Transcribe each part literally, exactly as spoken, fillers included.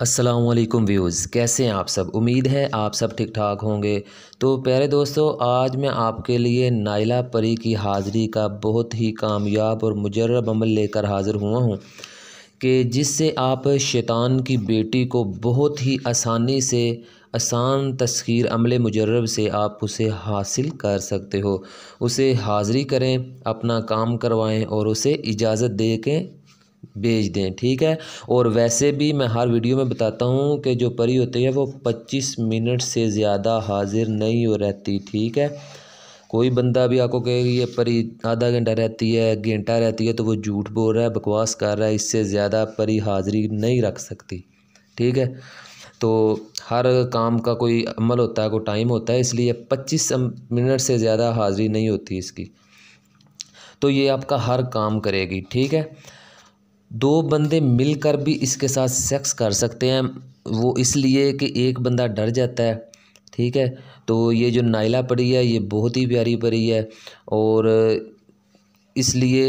अस्सलाम वालेकुम व्यूज़, कैसे हैं आप सब। उम्मीद है आप सब ठीक ठाक होंगे। तो प्यारे दोस्तों, आज मैं आपके लिए नाइला परी की हाज़िरी का बहुत ही कामयाब और मुजर्रब अमल लेकर हाज़िर हुआ हूँ कि जिससे आप शैतान की बेटी को बहुत ही आसानी से आसान तस्खीर अमल मुजर्रब से आप उसे हासिल कर सकते हो। उसे हाज़िरी करें, अपना काम करवाएं और उसे इजाज़त दे के भेज दें, ठीक है। और वैसे भी मैं हर वीडियो में बताता हूँ कि जो परी होती है वो पच्चीस मिनट से ज़्यादा हाज़िर नहीं हो रहती, ठीक है। कोई बंदा भी आपको कहे ये परी आधा घंटा रहती है, घंटा रहती है, तो वो झूठ बोल रहा है, बकवास कर रहा है। इससे ज़्यादा परी हाज़िरी नहीं रख सकती, ठीक है। तो हर काम का कोई अमल होता है, कोई टाइम होता है, इसलिए पच्चीस मिनट से ज़्यादा हाज़िरी नहीं होती इसकी। तो ये आपका हर काम करेगी, ठीक है। दो बंदे मिलकर भी इसके साथ सेक्स कर सकते हैं, वो इसलिए कि एक बंदा डर जाता है, ठीक है। तो ये जो नाइला परी है ये बहुत ही प्यारी परी है, और इसलिए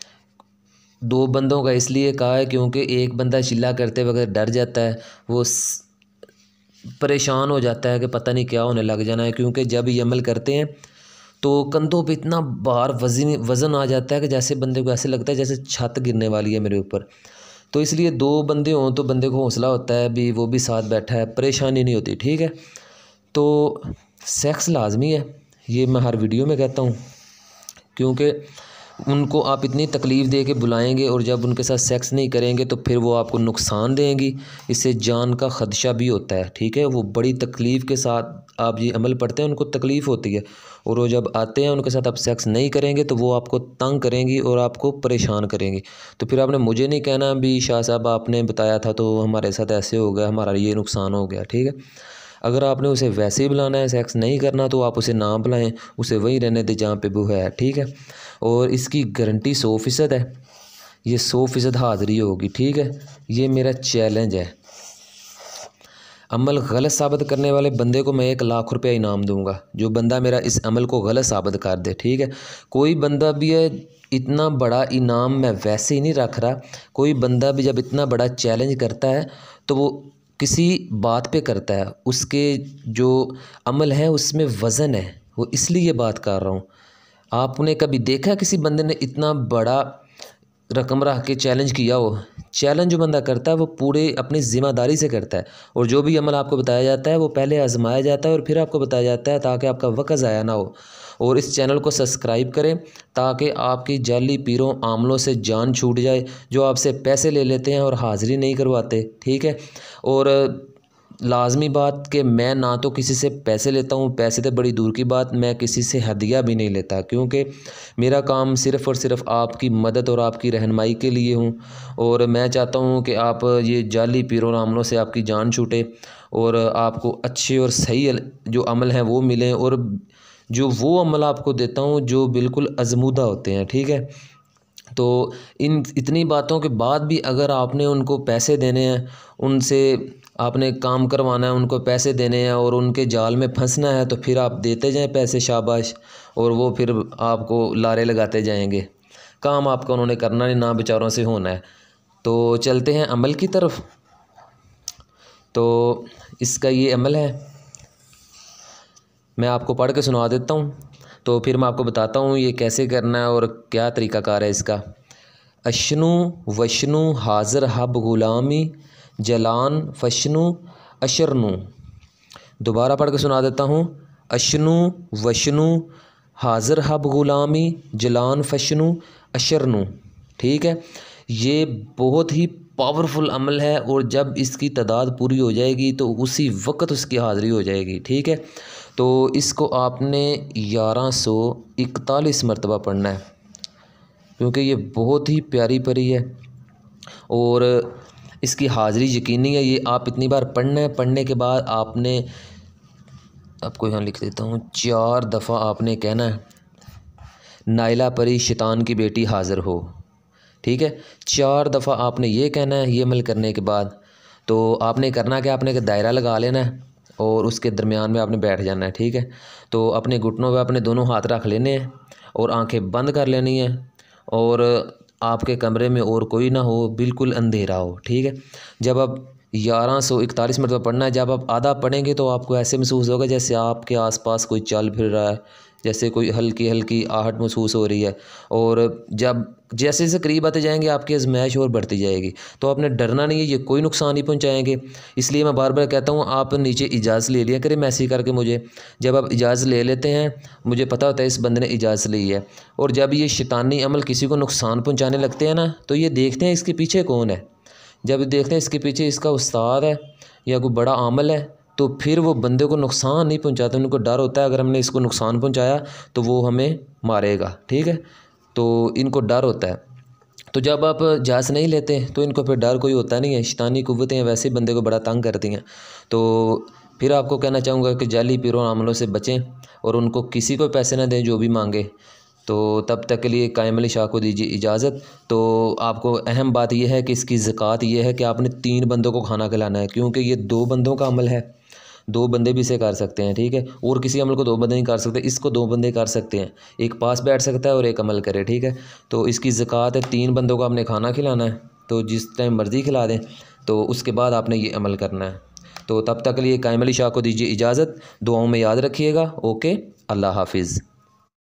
दो बंदों का इसलिए कहा है क्योंकि एक बंदा चिल्ला करते वक्त डर जाता है, वो परेशान हो जाता है कि पता नहीं क्या होने लग जाना है। क्योंकि जब ये अमल करते हैं तो कंधों पे इतना भार वजन वज़न आ जाता है कि जैसे बंदे को ऐसे लगता है जैसे छत गिरने वाली है मेरे ऊपर। तो इसलिए दो बंदे हों तो बंदे को हौसला होता है, भी वो भी साथ बैठा है, परेशानी नहीं होती, ठीक है। तो सेक्स लाजमी है, ये मैं हर वीडियो में कहता हूँ, क्योंकि उनको आप इतनी तकलीफ़ दे के बुलाएंगे और जब उनके साथ सेक्स नहीं करेंगे तो फिर वो आपको नुकसान देंगी, इससे जान का ख़दशा भी होता है, ठीक है। वो बड़ी तकलीफ़ के साथ आप ये अमल पढ़ते हैं, उनको तकलीफ़ होती है, और वो जब आते हैं उनके साथ आप सेक्स नहीं करेंगे तो वो आपको तंग करेंगी और आपको परेशान करेंगी। तो फिर आपने मुझे नहीं कहना भी शाह साहब आपने बताया था तो हमारे साथ ऐसे हो गया, हमारा ये नुकसान हो गया, ठीक है। अगर आपने उसे वैसे ही बुलाना है, सेक्स नहीं करना, तो आप उसे ना बुलाएं, उसे वहीं रहने दें जहाँ पे वो है, ठीक है। और इसकी गारंटी सौ फ़ीसद है, ये सौ फ़ीसद हाज़िरी होगी, ठीक है। ये मेरा चैलेंज है। अमल गलत साबित करने वाले बंदे को मैं एक लाख रुपया इनाम दूंगा, जो बंदा मेरा इस अमल को गलत साबित कर दे, ठीक है। कोई बंदा भी है, इतना बड़ा इनाम मैं वैसे ही नहीं रख रहा। कोई बंदा भी जब इतना बड़ा चैलेंज करता है तो वो किसी बात पे करता है, उसके जो अमल है उसमें वज़न है, वो इसलिए ये बात कर रहा हूँ। आपने कभी देखा किसी बंदे ने इतना बड़ा रकम रख के चैलेंज किया हो? चैलेंज जो बंदा करता है वो पूरे अपनी ज़िम्मेदारी से करता है, और जो भी अमल आपको बताया जाता है वो पहले आजमाया जाता है और फिर आपको बताया जाता है, ताकि आपका वक्त ज़ाया ना हो। और इस चैनल को सब्सक्राइब करें ताकि आपकी जाली पीरों आमलों से जान छूट जाए, जो आपसे पैसे ले लेते हैं और हाज़िरी नहीं करवाते, ठीक है। और लाजमी बात कि मैं ना तो किसी से पैसे लेता हूँ, पैसे तो बड़ी दूर की बात, मैं किसी से हदिया भी नहीं लेता, क्योंकि मेरा काम सिर्फ़ और सिर्फ आपकी मदद और आपकी रहनुमाई के लिए हूँ। और मैं चाहता हूँ कि आप ये जाली पीरों आमलों से आपकी जान छूटे और आपको अच्छे और सही जो अमल हैं वो मिलें, और जो वो अमल आपको देता हूँ जो बिल्कुल आज़मूदा होते हैं, ठीक है। तो इन इतनी बातों के बाद भी अगर आपने उनको पैसे देने हैं, उनसे आपने काम करवाना है, उनको पैसे देने हैं और उनके जाल में फंसना है, तो फिर आप देते जाएं पैसे, शाबाश, और वो फिर आपको लारे लगाते जाएंगे। काम आपका उन्होंने करना नहीं, ना बेचारों से होना है। तो चलते हैं अमल की तरफ। तो इसका ये अमल है, मैं आपको पढ़ के सुना देता हूँ, तो फिर मैं आपको बताता हूँ ये कैसे करना है और क्या तरीक़ाकार है इसका। अशनु वशनु हाज़र हब ग़ुलामी जलान फशनु अशरनु। दोबारा पढ़ के सुना देता हूँ। अशनु वशनु हाज़र हब ग़ुलामी जलान फशनु अशरनु, ठीक है। ये बहुत ही पावरफुल अमल है, और जब इसकी तादाद पूरी हो जाएगी तो उसी वक्त उसकी हाज़िरी हो जाएगी, ठीक है। तो इसको आपने ग्यारह सौ इकतालीस मरतबा पढ़ना है, क्योंकि ये बहुत ही प्यारी परी है और इसकी हाज़िरी यकीनी है। ये आप इतनी बार पढ़ना है, पढ़ने के बाद आपने, आपको यहाँ लिख देता हूँ, चार दफ़ा आपने कहना है नाइला परी शैतान की बेटी हाज़िर हो, ठीक है। चार दफ़ा आपने ये कहना है। ये अमल करने के बाद तो आपने करना क्या, आपने एक दायरा लगा लेना है और उसके दरमियान में आपने बैठ जाना है, ठीक है। तो अपने घुटनों पे अपने दोनों हाथ रख लेने हैं और आंखें बंद कर लेनी है, और आपके कमरे में और कोई ना हो, बिल्कुल अंधेरा हो, ठीक है। जब आप ग्यारह सौ इकतालीस मरतबा पढ़ना है। जब आप आधा पढ़ेंगे तो आपको ऐसे महसूस होगा जैसे आपके आसपास कोई चल फिर रहा है, जैसे कोई हल्की हल्की आहट महसूस हो रही है। और जब जैसे जैसे करीब आते जाएंगे आपकी आजमाइश और बढ़ती जाएगी। तो आपने डरना नहीं है, ये कोई नुकसान नहीं पहुंचाएंगे। इसलिए मैं बार बार कहता हूँ आप नीचे इजाज़त ले लिया करें मैसेज करके मुझे। जब आप इजाज़त ले लेते हैं, मुझे पता होता है इस बंदे ने इजाज़त ली है। और जब ये शैतानी अमल किसी को नुकसान पहुँचाने लगते हैं ना, तो ये देखते हैं इसके पीछे कौन है। जब देखते हैं इसके पीछे इसका उस्ताद है या कोई बड़ा आमल है, तो फिर वो बंदे को नुकसान नहीं पहुंचाते। उनको डर होता है अगर हमने इसको नुकसान पहुंचाया तो वो हमें मारेगा, ठीक है। तो इनको डर होता है। तो जब आप इजाज़त नहीं लेते तो इनको फिर डर कोई होता नहीं है। शैतानी कुव्वतें वैसे ही बंदे को बड़ा तंग करती हैं। तो फिर आपको कहना चाहूँगा कि जाली पीरों आमलों से बचें और उनको किसी को पैसे ना दें जो भी मांगे। तो तब तक के लिए कायम अली शाह को दीजिए इजाज़त। तो आपको अहम बात यह है कि इसकी ज़कात ये है कि आपने तीन बंदों को खाना खिलाना है, क्योंकि ये दो बंदों का अमल है। दो बंदे भी इसे कर सकते हैं, ठीक है। और किसी अमल को दो बंदे नहीं कर सकते, इसको दो बंदे कर सकते हैं। एक पास बैठ सकता है और एक अमल करे, ठीक है। तो इसकी ज़कात है, तीन बंदों को आपने खाना खिलाना है। तो जिस टाइम मर्ज़ी खिला दें, तो उसके बाद आपने ये अमल करना है। तो तब तक के लिए कायम अली शाह को दीजिए इजाज़त। दुआओं में याद रखिएगा। ओके, अल्लाह हाफिज़।